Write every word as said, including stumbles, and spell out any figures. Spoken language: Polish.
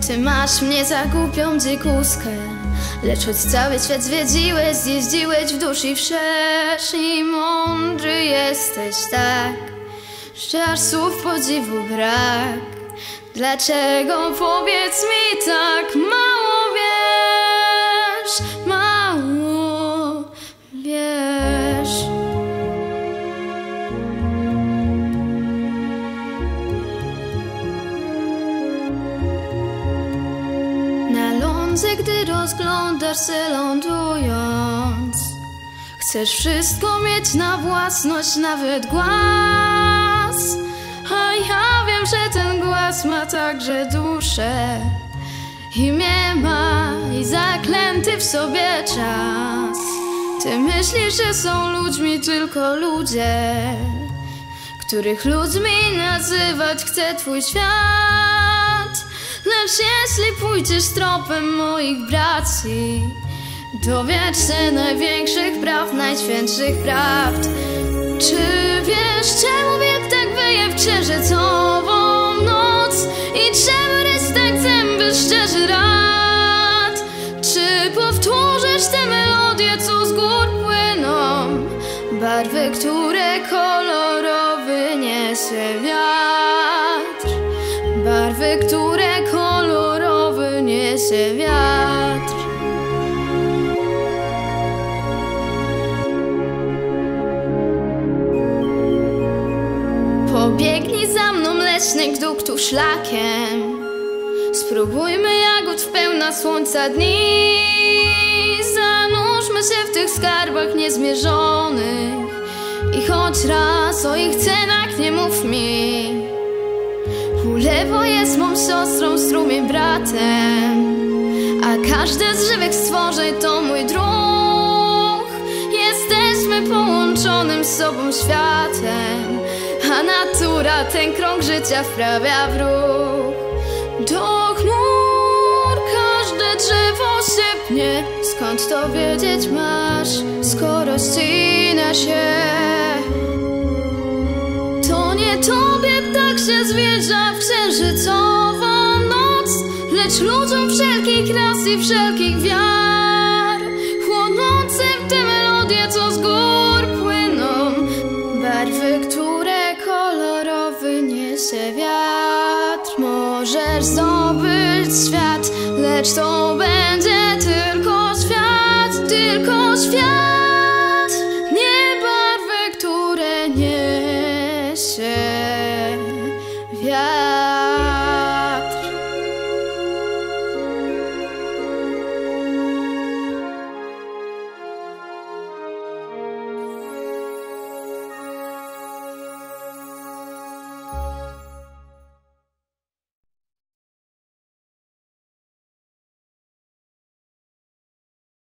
Ty masz mnie za głupią dziekuskę, lecz choć cały świat zwiedziłeś, zjeździłeś w duszy i wszerz i mądry jesteś tak, że aż słów podziwu brak. Dlaczego, powiedz mi, tak mało wiesz, mało wiesz? Na lądzie, gdy rozglądasz się lądując, chcesz wszystko mieć na własność, nawet głaz. A ja wiem, że ten głaz ma także duszę, imię ma i zaklęty w sobie czas. Ty myślisz, że są ludźmi tylko ludzie, których ludźmi nazywać chce twój świat. Lecz jeśli pójdziesz tropem moich braci, dowiesz się największych praw, najświętszych prawd. Czy wiesz, czemu wiek tak wyje w księżycową noc i czemu rys tańcem wyszczerzy rad? Czy powtórzysz te melodie, co z gór płyną, barwy, które kolorowy niesie wiatr, barwy, które kolorowy niesie wiatr? Pobiegnij za mną, leśny gduktu szlakiem, spróbujmy jagód w pełna słońca dni. Zanurzmy się w tych skarbach niezmierzonych i choć raz o ich cenach nie mów mi. Ulewo jest mą siostrą, strumień bratem, a każde z żywych stworzeń to mój druh. Jesteśmy połączonym z sobą światem, a natura ten krąg życia wprawia w ruch. Do chmur każde drzewo sypnie, skąd to wiedzieć masz, skoro ścina się? To nie tobie ptak się zwierza w księżycową noc, lecz ludziom wszelkich ras i wszelkich wiar, chłonącym te melodie, co z gór płyną, barwy, które kolorowy niesie wiatr. Możesz zdobyć świat, lecz to